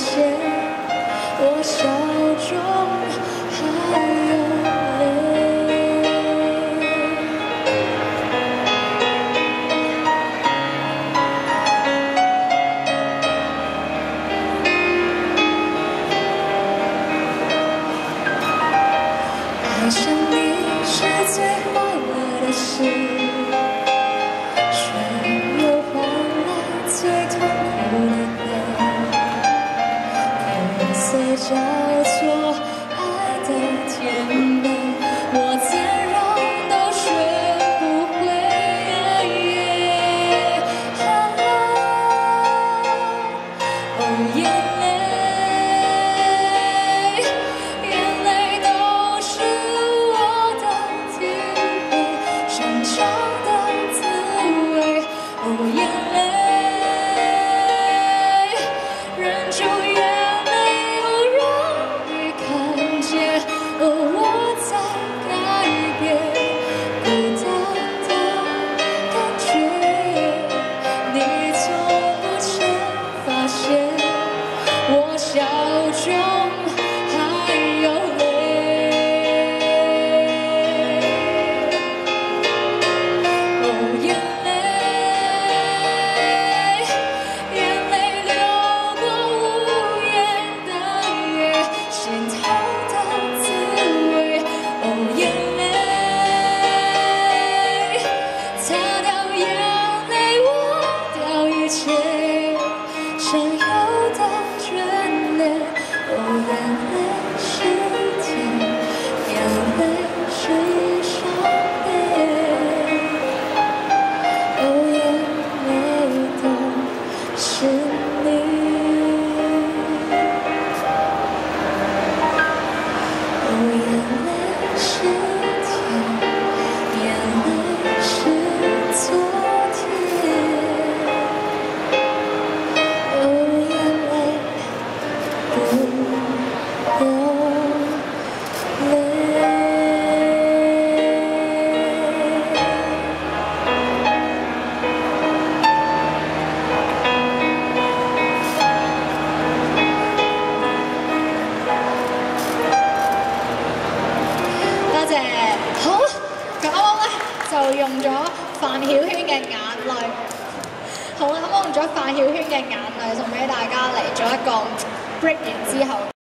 现我笑中还有泪。爱上你是最快乐的事，却又换来最痛苦的悲。红色叫做爱的甜美，我怎样都学不会。哦，眼泪都是我的体会，深长的滋味。哦，眼泪，忍住眼泪不容易看见。哦，我在改变孤单的感觉，你从不曾发现我笑中还有泪。哦，眼泪流过无言的夜，心痛的滋味。哦，眼泪，擦掉眼泪，忘掉一切曾有的眷恋。哦，眼泪是甜，眼泪是伤悲。哦，眼泪都是你。哦，眼泪是甜，眼泪是昨天。哦，眼泪不流泪。多謝，好，咁啱啱咧就用咗范曉萱嘅眼淚，好啦，咁我用咗范曉萱嘅眼淚送俾大家嚟做一個 break 完之後。